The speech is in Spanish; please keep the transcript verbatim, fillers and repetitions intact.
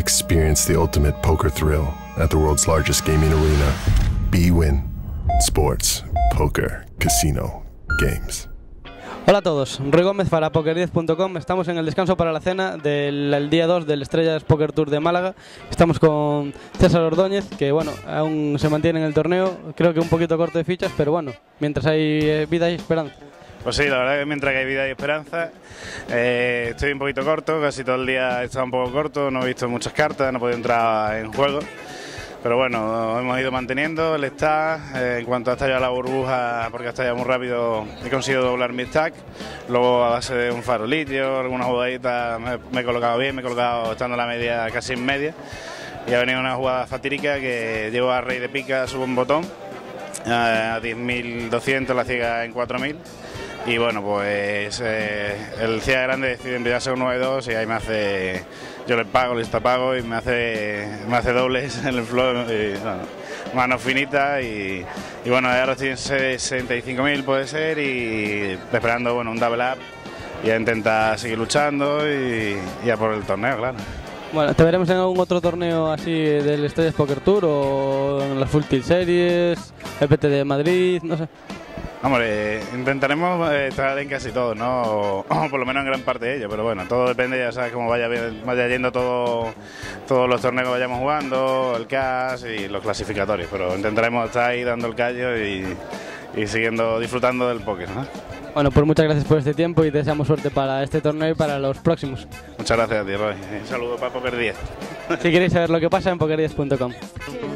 Experience the ultimate poker thrill at the world's largest gaming arena. bwin. Sports, poker, casino, games. Hola a todos, Roy Gómez para poker diez punto com. Estamos en el descanso para la cena del el día dos del Estrellas Poker Tour de Málaga. Estamos con César Ordóñez, que bueno, aún se mantiene en el torneo. Creo que un poquito corto de fichas, pero bueno, mientras hay eh, vida y esperanza. Pues sí, la verdad que mientras que hay vida y esperanza, eh, estoy un poquito corto, casi todo el día he estado un poco corto, no he visto muchas cartas, no he podido entrar en juego. Pero bueno, hemos ido manteniendo el stack. Eh, en cuanto ha estallado la burbuja, porque ha estallado muy rápido, he conseguido doblar mi stack. Luego, a base de un farolillo, algunas jugaditas, me, me he colocado bien, me he colocado estando en la media, casi en media. Y ha venido una jugada fatídica que llevo a rey de pica, subo un botón, a diez mil doscientos, la ciega en cuatro mil. Y bueno, pues eh, el ciega grande decide enviarse un nueve dos y ahí me hace, yo le pago, le pago y me hace, me hace dobles en el flow, y, bueno, mano finita y, y bueno, ahora estoy en sesenta y cinco mil puede ser y esperando bueno, un double up y a intentar seguir luchando y, y a por el torneo, claro. Bueno, ¿te veremos en algún otro torneo así del Estrellas Poker Tour o en las Full Tilt Series, el P T de Madrid, no sé? Hombre, intentaremos estar en casi todo, ¿no? O, o por lo menos en gran parte de ello, pero bueno, todo depende, ya sabes, cómo vaya, vaya yendo todo, todos los torneos que vayamos jugando, el C A S y los clasificatorios, pero intentaremos estar ahí dando el callo y, y siguiendo disfrutando del póker, ¿no? Bueno, pues muchas gracias por este tiempo y te deseamos suerte para este torneo y para los próximos. Muchas gracias a ti, Roy. Un saludo para poker diez. Si queréis saber lo que pasa en poker diez punto com.